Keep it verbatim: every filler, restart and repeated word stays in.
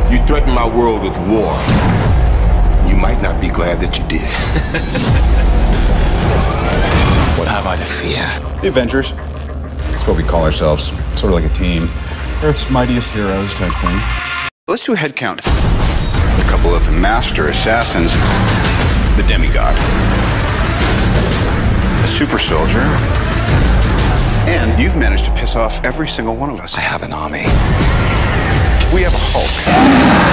You threatened my world with war. You might not be glad that you did. What have I to fear? The Avengers. That's what we call ourselves. Sort of like a team. Earth's mightiest heroes type thing. Let's do a head count. A couple of master assassins. The demigod. A super soldier. And you've managed to piss off every single one of us. I have an army. We have a Hulk.